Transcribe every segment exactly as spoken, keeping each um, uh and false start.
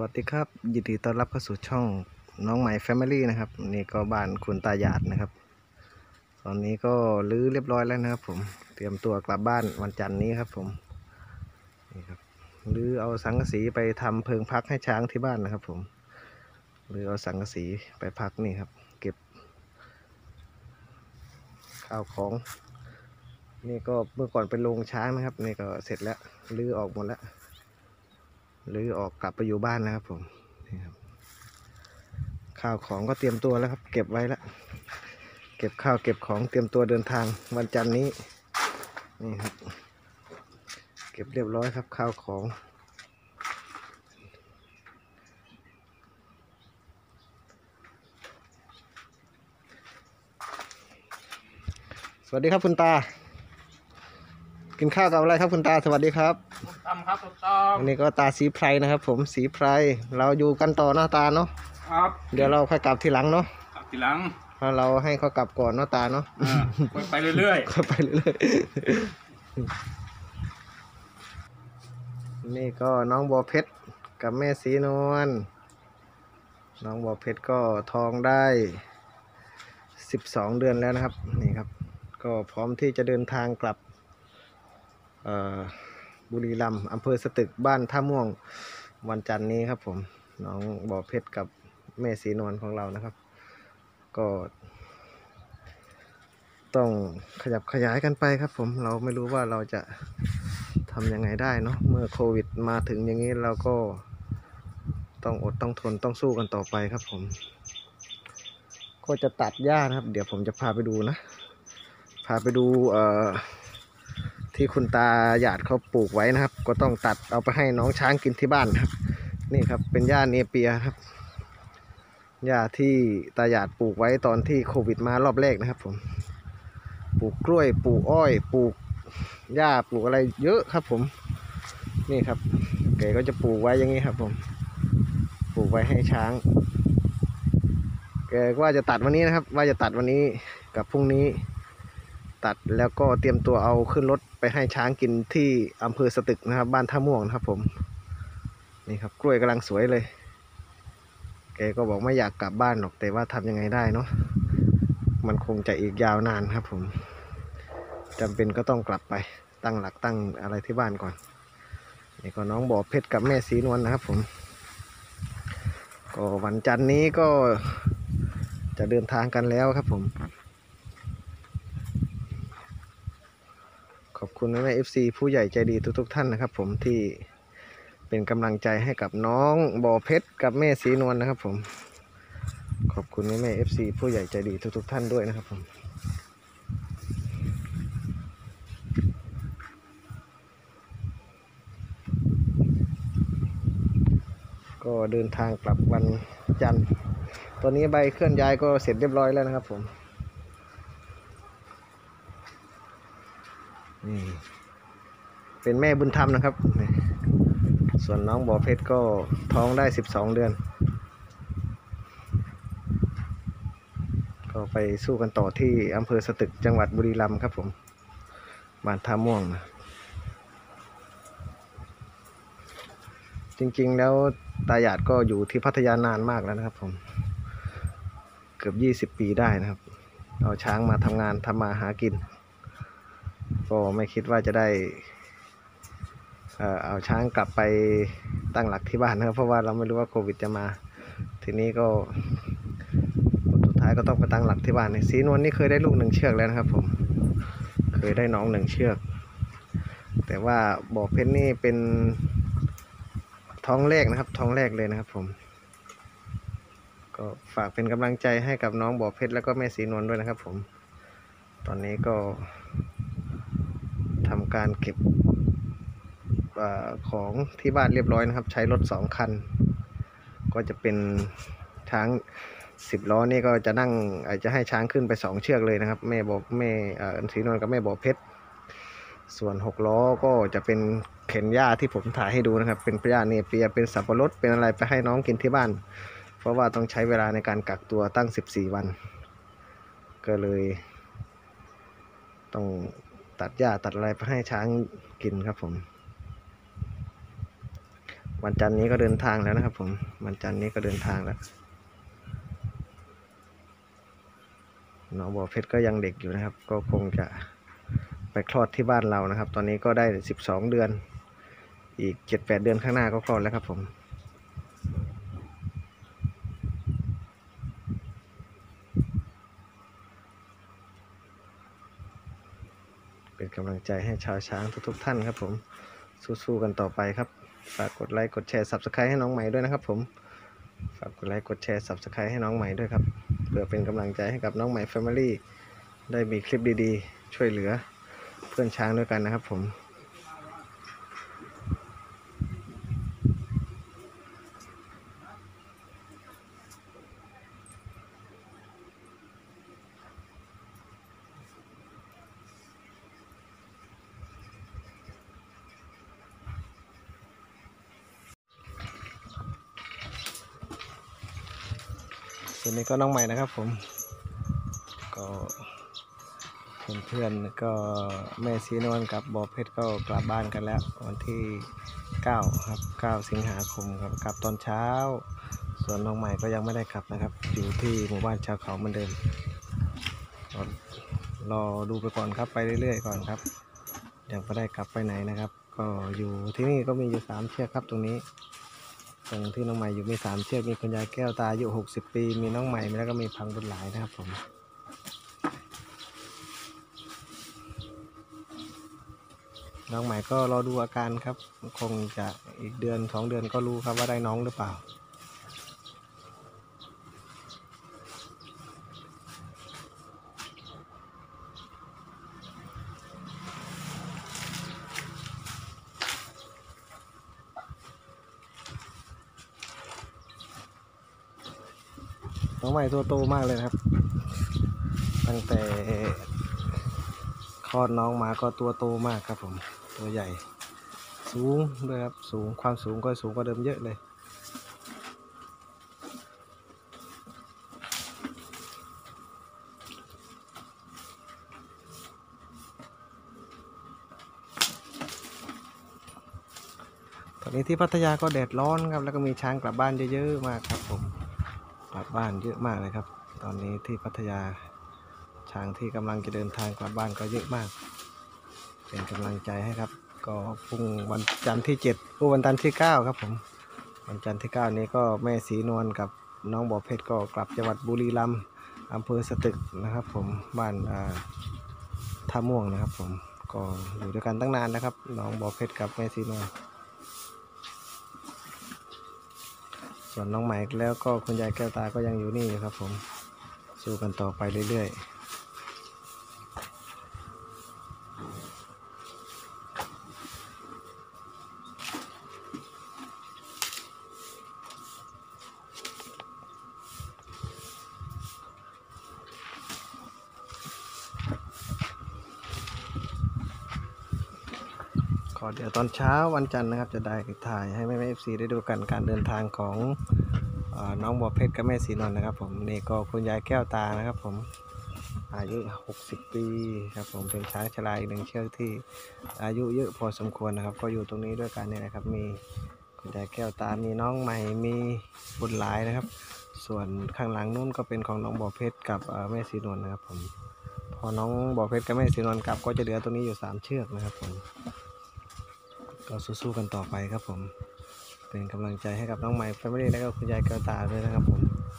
วัสดีครับยินดีต้อนรับเข้าสู่ช่องน้องใหม่แฟมิลี่นะครับนี่ก็บ้านคุณตาหยาดนะครับตอนนี้ก็รื้อเรียบร้อยแล้วนะครับผมเตรียมตัวกลับบ้านวันจันทร์นี้ครับผมนี่ครับรื้อเอาสังกะสีไปทำเพิงพักให้ช้างที่บ้านนะครับผมหรือเอาสังกะสีไปพักนี่ครับเก็บข้าวของนี่ก็เมื่อก่อนเป็นโรงช้างนะครับนี่ก็เสร็จแล้วรื้อออกหมดแล้วรื้อออกกลับไปอยู่บ้านแล้วครับผมนี่ครับข้าวของก็เตรียมตัวแล้วครับเก็บไว้แล้วเก็บข้าวเก็บของเตรียมตัวเดินทางวันจันทร์นี้นี่ครับเก็บเรียบร้อยครับข้าวของสวัสดีครับคุณตากินข้าวกับอะไรครับคุณตาสวัสดีครับตำครับตำอันนี้ก็ตาสีไพรนะครับผมสีไพรเราอยู่กันต่อหน้าตาเนาะครับเดี๋ยวเราค่อยกลับทีหลังเนาะกลับทีหลังเพราะเราให้เขากลับก่อนเนาะตาเนาะไปเรื่อยๆไปเรื่อยๆนี่ก็น้องบัวเพชรกับแม่สีนวลน้องบัวเพชรก็ท้องได้สิบสองเดือนแล้วนะครับนี่ครับก็พร้อมที่จะเดินทางกลับบุรีรัมย์อำเภอสตึกบ้านท่าม่วงวันจันทร์นี้ครับผมน้องบัวเพชรกับแม่สีนวลของเรานะครับก็ต้องขยับขยายกันไปครับผมเราไม่รู้ว่าเราจะทำยังไงได้เนาะเมื่อโควิดมาถึงอย่างนี้เราก็ต้องอดต้องทนต้องสู้กันต่อไปครับผมก็จะตัดหญ้านะครับเดี๋ยวผมจะพาไปดูนะพาไปดูเอ่อที่คุณตาหยาดเขาปลูกไว้นะครับก็ต้องตัดเอาไปให้น้องช้างกินที่บ้านครับนี่ครับเป็นหญ้าเนเปียครับหญ้าที่ตาหยาดปลูกไว้ตอนที่โควิดมารอบแรกนะครับผมปลูกกล้วยปลูกอ้อยปลูกหญ้าปลูกอะไรเยอะครับผมนี่ครับแกก็จะปลูกไว้อย่างนี้ครับผมปลูกไว้ให้ช้างแกว่าจะตัดวันนี้นะครับว่าจะตัดวันนี้กับพรุ่งนี้ตัดแล้วก็เตรียมตัวเอาขึ้นรถไปให้ช้างกินที่อำเภอสตึกนะครับบ้านท่าม่วงนะครับผมนี่ครับกล้วยกำลังสวยเลยแกก็บอกไม่อยากกลับบ้านหรอกแต่ว่าทำยังไงได้เนาะมันคงจะอีกยาวนานครับผมจำเป็นก็ต้องกลับไปตั้งหลักตั้งอะไรที่บ้านก่อนนี่ก็น้องบ่อเพชรกับแม่สีนวลนะครับผมก็วันจันทร์นี้ก็จะเดินทางกันแล้วครับผมขอบคุณแม่เอฟซีผู้ใหญ่ใจดีทุกๆท่านนะครับผมที่เป็นกำลังใจให้กับน้องบ่อเพชรกับแม่สีนวลนะครับผมขอบคุณแม่เอฟซีผู้ใหญ่ใจดีทุกๆท่านด้วยนะครับผมก็เดินทางกลับวันจันทร์ตอนนี้ใบเคลื่อนย้ายก็เสร็จเรียบร้อยแล้วนะครับผมนี่เป็นแม่บุญธรรมนะครับส่วนน้องบ่อเพชรก็ท้องได้สิบสองเดือนก็ไปสู้กันต่อที่อำเภอสตึกจังหวัดบุรีรัมย์ครับผมบ้านท่าม่วงนะจริงๆแล้วตาหยาดก็อยู่ที่พัทยานานมากแล้วนะครับผมเกือบยี่สิบปีได้นะครับเอาช้างมาทำงานทำมาหากินก็ไม่คิดว่าจะได้เอาช้างกลับไปตั้งหลักที่บ้านนะครับเพราะว่าเราไม่รู้ว่าโควิดจะมาทีนี้ก็สุดท้ายก็ต้องไปตั้งหลักที่บ้านในสีนวลนี่เคยได้ลูกหนึ่งเชือกแล้วนะครับผมเคยได้น้องหนึ่งเชือกแต่ว่าบ่อเพชรนี่เป็นท้องแรกนะครับท้องแรกเลยนะครับผมก็ฝากเป็นกำลังใจให้กับน้องบ่อเพชรแล้วก็แม่สีนวลด้วยนะครับผมตอนนี้ก็ทำการเก็บของที่บ้านเรียบร้อยนะครับใช้รถสองคันก็จะเป็นช้างสิบล้อนี่ก็จะนั่งอาจจะให้ช้างขึ้นไปสองเชือกเลยนะครับแม่บอกแม่สีนวลกับแม่บ่อเพชรส่วนหกล้อก็จะเป็นเข็นหญ้าที่ผมถ่ายให้ดูนะครับเป็นหญ้าเนเปียเป็นสับปะรดเป็นอะไรไปให้น้องกินที่บ้านเพราะว่าต้องใช้เวลาในการกักตัวตั้งสิบสี่วันก็เลยต้องตัดหญ้าตัดอะไรไปให้ช้างกินครับผมวันจันทร์นี้ก็เดินทางแล้วนะครับผมวันจันทร์นี้ก็เดินทางแล้วน้องบัวเพชรก็ยังเด็กอยู่นะครับก็คงจะไปคลอดที่บ้านเรานะครับตอนนี้ก็ได้สิบสองเดือนอีกเจ็ดแปดเดือนข้างหน้าก็คลอดแล้วครับผมเป็นกำลังใจให้ชาวช้างทุกๆท่านครับผมสู้ๆกันต่อไปครับฝากกดไลค์กดแชร์ ซับสไครบ์ ให้น้องใหม่ด้วยนะครับผมฝากกดไลค์กดแชร์ ซับสไครบ์ ให้น้องใหม่ด้วยครับเพื่อเป็นกำลังใจให้กับน้องใหม่ Family ได้มีคลิปดีๆช่วยเหลือเพื่อนช้างด้วยกันนะครับผมส่วนนี้ก็น้องใหม่นะครับผมก็เพื่อนๆก็แม่สีนวลกับบัวเพชรก็กลับบ้านกันแล้ววันที่เก้าครับเก้าสิงหาคมครับกลับตอนเช้าส่วนน้องใหม่ก็ยังไม่ได้กลับนะครับอยู่ที่หมู่บ้านชาวเขาเหมือนเดิมรอดูไปก่อนครับไปเรื่อยๆก่อนครับยังไม่ได้กลับไปไหนนะครับก็อยู่ที่นี่ก็มีอยู่สามเชือกครับตรงนี้ตรงที่น้องใหม่อยู่มีสามเชือกมีคุณยายแก้วตาอายุหกสิบปีมีน้องใหม่แล้วก็มีพังบุญหลายนะครับผมน้องใหม่ก็รอดูอาการครับคงจะอีกเดือนสองเดือนก็รู้ครับว่าได้น้องหรือเปล่าน้องใหม่ตัวโตมากเลยครับตั้งแต่คลอดน้องมาก็ตัวโตมากครับผมตัวใหญ่สูงด้วยครับสูงความสูงก็สูงกว่าเดิมเยอะเลยตอนนี้ที่พัทยาก็แดดร้อนครับแล้วก็มีช้างกลับบ้านเยอะๆมากครับผมกลับบ้านเยอะมากเลยครับตอนนี้ที่พัทยาช้างที่กำลังจะเดินทางกลับบ้านก็เยอะมากเป็นกำลังใจให้ครับก็พรุ่งวันจันทร์ที่เจ็ดผู้วันจันทร์ที่เก้าครับผมวันจันทร์ที่เก้านี้ก็แม่สีนวลกับน้องบัวเพชรก็กลับจังหวัดบุรีรัมย์อำเภอสตึกนะครับผมบ้านท่าม่วงนะครับผมก็อยู่ด้วยกันตั้งนานนะครับน้องบัวเพชรกับแม่สีนวลส่วนน้องใหม่แล้วก็คุณยายแก้วตาก็ยังอยู่นี่ครับผมสู้กันต่อไปเรื่อยๆก็เดี๋ยวตอนเช้าวันจันทร์นะครับจะได้ถ่ายให้แม่แม่เอฟซีได้ดูกันการเดินทางของน้องบัวเพชรกับแม่สีนวลนะครับผมนี่ก็คุณยายแก้วตานะครับผมอายุหกสิบปีครับผมเป็นช้างชราอีกหนึ่งเชือกที่อายุเยอะพอสมควรนะครับก็อยู่ตรงนี้ด้วยกันเนี่ยนะครับมีคุณยายแก้วตามีน้องใหม่มีบุญหลายนะครับส่วนข้างหลังนู้นก็เป็นของน้องบัวเพชรกับแม่สีนวลนะครับผมพอน้องบัวเพชรกับแม่สีนวลกลับก็จะเหลือตรงนี้อยู่สามเชือกนะครับผมก็สู้ๆกันต่อไปครับผมเป็นกำลังใจให้กับน้องใหม่แฟมิลี่และก็คุณยายแก้วตาด้วยนะครับผม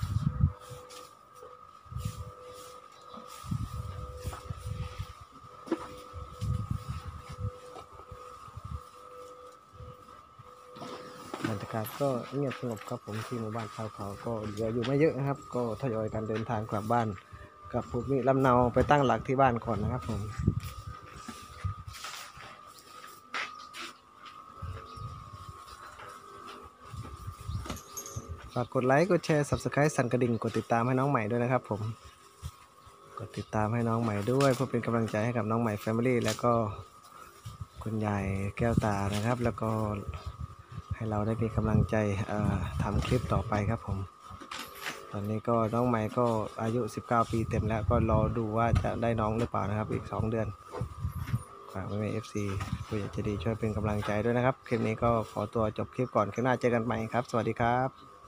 บรรยากาศก็เงียบสงบครับผมที่หมู่บ้านชาวเขาก็เหลืออยู่ไม่เยอะนะครับก็ทยอยกันเดินทางกลับบ้านกับภูมิลำเนาไปตั้งหลักที่บ้านก่อนนะครับผมฝากกดไลค์กดแชร์ ซับสไครบ์ สั่นกระดิ่งกดติดตามให้น้องใหม่ด้วยนะครับผมกดติดตามให้น้องใหม่ด้วยเพื่อเป็นกำลังใจให้กับน้องใหม่ Family แล้วก็คุณยายแก้วตานะครับแล้วก็ให้เราได้มีกำลังใจทำคลิปต่อไปครับผมตอนนี้ก็น้องใหม่ก็อายุสิบเก้าปีเต็มแล้วก็รอดูว่าจะได้น้องหรือเปล่านะครับอีกสองเดือนฝากแม่เอฟซีผู้ใหญ่ใจดีช่วยเป็นกำลังใจด้วยนะครับ คลิปนี้ก็ขอตัวจบคลิปก่อน คลิปหน้าเจอกันใหม่ครับ สวัสดีครับ